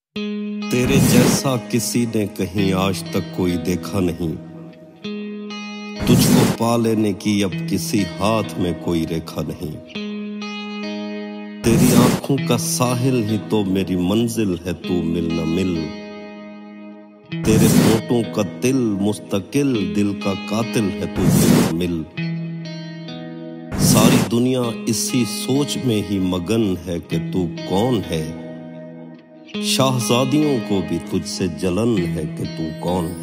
तेरे जैसा किसी ने कहीं आज तक कोई देखा नहीं। तुझको पा लेने की अब किसी हाथ में कोई रेखा नहीं। तेरी आंखों का साहिल ही तो मेरी मंजिल है, तू मिल न मिल। तेरे होठों का दिल मुस्तकिल दिल का कातिल है, तू मिल न मिल। सारी दुनिया इसी सोच में ही मगन है कि तू कौन है। शाहजादियों को भी तुझसे जलन है कि तू कौन है।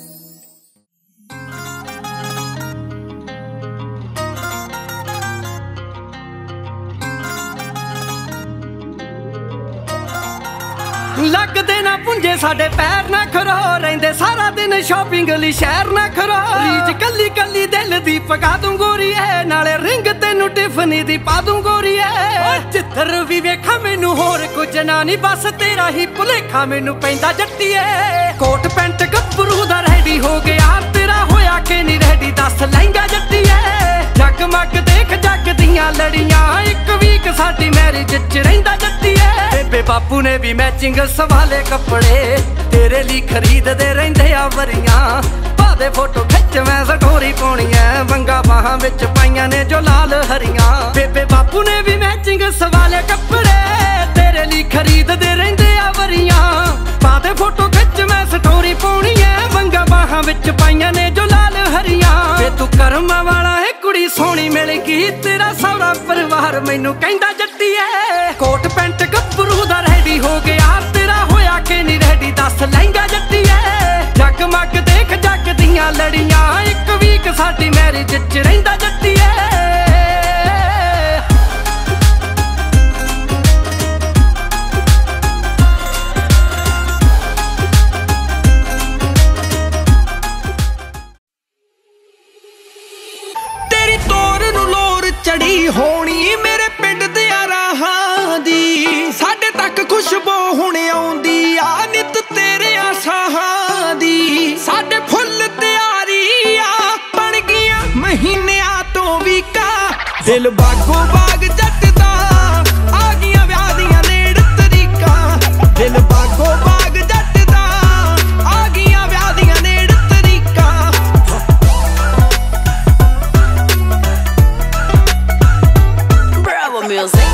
लगदे ना पुंजे साडे पैर ना खरो, रहिंदे सारा दिन शॉपिंग लई शहर ना खरो। रीज कली कली दिल दी पका दूं गोरी है, नाले रिंग तेनू टिफनी दी पा दूं गोरी है। जिੱਧਰ भी वेखा मैनू होर कुछ ना नी, बस तेरा ही भुलेखा मैनू पैंदा जट्टीए। कोट पैंट गब्बरू दा रेडी हो गया, तेरा होया कि नहीं रेडी दस लहंगा जट्टीए। जगमग देख जग दियां लड़ियां, एक वीक साडी मैरिज च रहिंदा जट्टीए। बेबे बापू ने भी मैचिंग सवाले कपड़े, तेरे लिए खरीददे रहिंदे आ वरियां। पादे फोटो खिच मैं स्टोरी पाउणी ऐ, वंगा बाहां विच पाइयां ने जो लाल हरियां। बेबे बापू ने भी मैचिंग सवाले कपड़े, तेरे लिए खरीददे रहिंदे आ वरियां। पादे फोटो खिच मैं स्टोरी पाउणी ऐ, वंगा बाहां विच पाइयां ने जो लाल हरियां। वे तू करम वाला है कुड़ी सोहणी मिल गई, तेरा सारा परिवार मैनू कहंदा जट्टीए। कोट पैंट गब्बरू दा रेडी हो गया, तेरा होया कि नहीं रेडी दस लहंगा जट्टीए। जगमग देख जग दियां लड़ियां, एक वीक साडी मैरिज च रहिंदा जट्टीए। तेरी तोर नू लोर चढ़ी होनी मेरे पिंड दे राहां दी, साडे तक खुशबू हुण आउंदी आ नित तेरे साहां दी। साडे फुੱਲ तियारी आ बन गईयां महीनियां तो वीका, दिल बागो बाग जट दा आ गईयां विआह दियां नेड़ तरीकां। दिल बागो बाग जट दा आ गईयां विआह दियां नेड़ तरीकां। Bravo Music।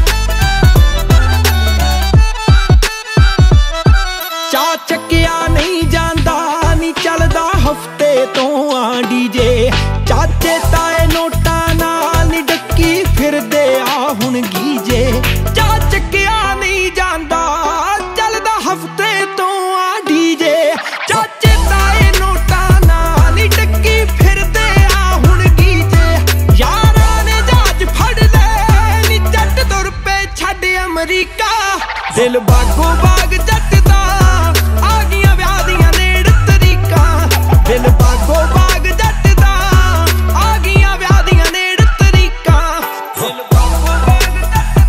चा चक्किया नहीं जांदा नी चलदा हफ्ते तो आ डीजे। चाचे ताए नोटा नाल नी डक्की फिरदे आ हुण गीजे। चा चक्किया नहीं जांदा चलदा हफ्ते तो आ डीजे। चाचे ताए नोटा नाल नी डक्की फिरदे आ हुण गीजे। यारां ने जहाज फड़ ले नी जट तुर पे छड्ड अमरीका। दिल बागो बाग जट दा आ गईयां विआह दियां नेड़ तरीकां। दिल बागो बाग जट दा आ गईयां विआह दियां नेड़ तरीकां। दिल बागो बाग जट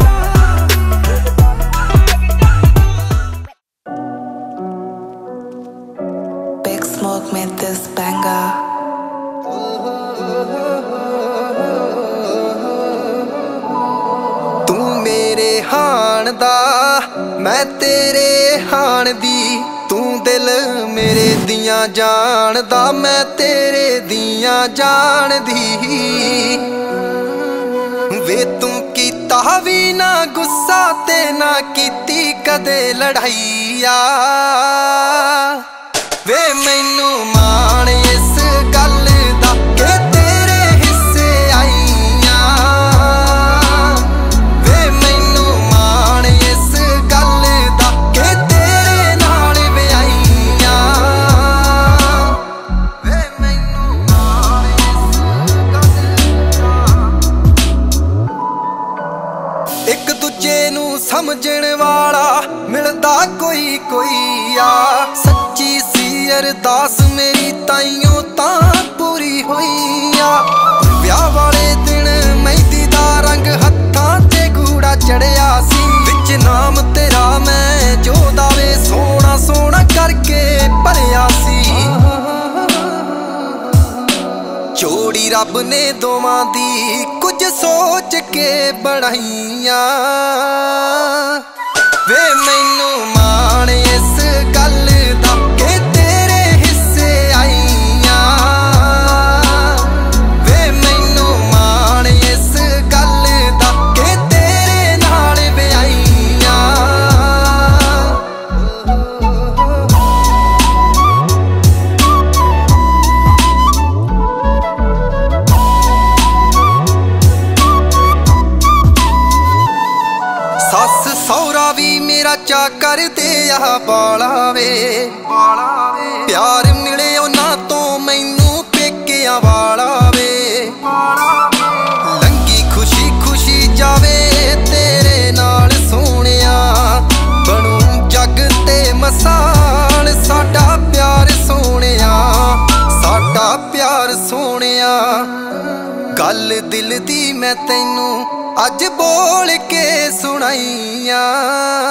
दा। Big Smoke made this banger. तू मेरे हाण दा मैं तेरे हाण दी, तू दिल मेरे दियां जान दा मैं तेरे दियां जान दी। वे तू कीता भी ना गुस्सा ते ना कीती कदे लड़ाईया। वे मैनू मान इस गल दा के तेरे हिस्से आईया। वे मैनू मान इस गल दा के तेरे नाल विआईया। वे मैनू मान इस गल दा। एक दूजे नू समझण वाला मिलदा कोई कोई आ। सच्ची सी अरदास मेरी ताइयों तां पूरी होई आ। विआह वाले दिन मेहंदी दा रंग हत्थां ते गूड़ा चढ़िया सी। विच नाम तेरा मैं जो दावे सोना सोना करके भरिया सी। जोड़ी रब ने दोवां दी कुछ सोच के बनाईया। वे मैनू मान जा करदे आ बाला वे प्यार मिले उन्हां तो मैनू पेकियां वाला वे लंगी खुशी खुशी जावे तेरे नाल सोहणिया बनू जग ते मसाल साडा प्यार सोहणिया साडा प्यार सोहणिया गल दिल दी मैं तैनू अज बोल के सुनाइया।